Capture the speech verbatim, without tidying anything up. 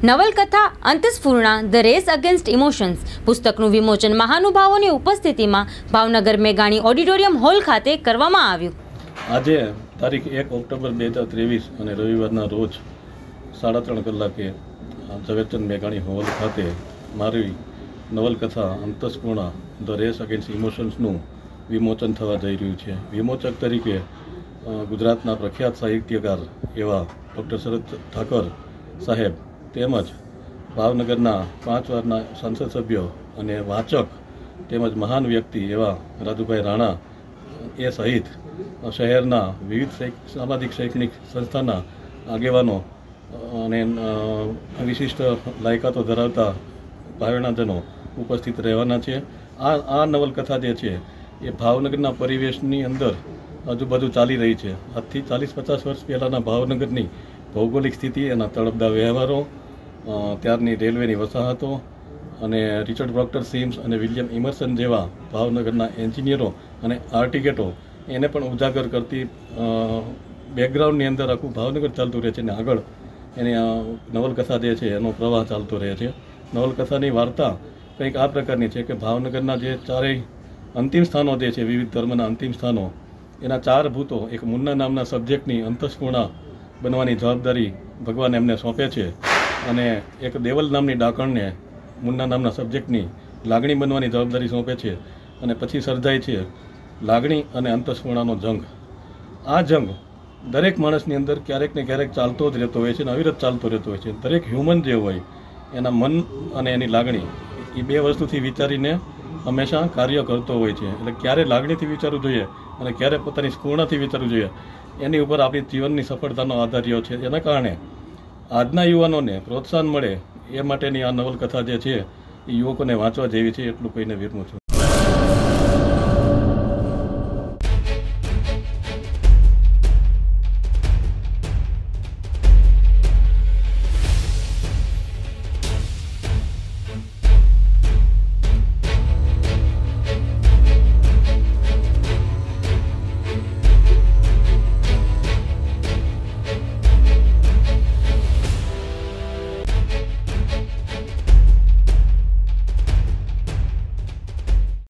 નવલકથા અંતસ્ફૂર્ણા the race against emotions પુસ્તકનું વિમોચન મહાનુભાવોની ઉપસ્થિતિમાં ભાવનગર મેઘાણી ઓડિટોરિયમ હોલ ખાતે કરવામાં આવ્યું. આજે તારીખ એક ઓક્ટોબર બે હજાર ત્રેવીસ અને રવિવારના રોજ સાડા ત્રણ કલાકે ઝવેરચંદ મેઘાણી હોલ ખાતે મારી નવલકથા અંતસ્ફૂર્ણા ધ રેસ અગેન્સ્ટ ઇમોશન્સનું વિમોચન થવા જઈ રહ્યું છે. વિમોચક તરીકે ગુજરાતના પ્રખ્યાત સાહિત્યકાર એવા ડૉક્ટર શરદ ઠાકર સાહેબ તેમજ ભાવનગરના પાંચ વારના સંસદ સભ્યો અને વાચક તેમજ મહાન વ્યક્તિ એવા રાજુભાઈ રાણા એ સહિત શહેરના વિવિધ સામાજિક શૈક્ષણિક સંસ્થાના આગેવાનો અને વિશિષ્ટ લાયકાતો ધરાવતા ભાવનાજનો ઉપસ્થિત રહેવાના છે. આ આ નવલકથા જે છે એ ભાવનગરના પરિવેશની અંદર આજુબાજુ ચાલી રહી છે. આજથી ચાલીસ પચાસ વર્ષ પહેલાંના ભાવનગરની ભૌગોલિક સ્થિતિ, એના તળપદા વ્યવહારો, ત્યારની રેલવેની વસાહતો અને રિચર્ડ પ્રોક્ટર સિમ્સ અને વિલિયમ ઇમર્સન જેવા ભાવનગરના એન્જિનિયરો અને આર્ટિકેટો એને પણ ઉજાગર કરતી બેકગ્રાઉન્ડની અંદર આખું ભાવનગર ચાલતું રહે છે અને આગળ એની નવલકથા જે છે એનો પ્રવાહ ચાલતો રહે છે. નવલકથાની વાર્તા કંઈક આ પ્રકારની છે કે ભાવનગરના જે ચારેય અંતિમ સ્થાનો જે છે, વિવિધ ધર્મના અંતિમ સ્થાનો, એના ચાર ભૂતો એક મુન્ના નામના સબ્જેક્ટની અંતસ્ફૂર્ણા બનવાની જવાબદારી ભગવાન એમને સોંપે છે અને એક દેવલ નામની ડાકણને મુન્ના નામના સબ્જેક્ટની લાગણી બનવાની જવાબદારી સોંપે છે અને પછી સર્જાય છે લાગણી અને અંતસ્ફૂર્ણાનો જંગ. આ જંગ દરેક માણસની અંદર ક્યારેક ને ક્યારેક ચાલતો જ રહેતો હોય છે અને અવિરત ચાલતો રહેતો હોય છે. દરેક હ્યુમન જે હોય એના મન અને એની લાગણી એ બે વસ્તુથી વિચારીને હંમેશા કાર્ય કરતો હોય છે. એટલે ક્યારે લાગણીથી વિચારવું જોઈએ અને ક્યારે પોતાની સ્ફૂર્ણાથી વિચારવું જોઈએ એની ઉપર આપણી જીવનની સફળતાનો આધાર રહ્યો છે. એના કારણે આજના યુવાનોને પ્રોત્સાહન મળે એ માટેની આ નવલકથા જે છે એ યુવકોને વાંચવા જેવી છે, એટલું કહીને વિરમું છું.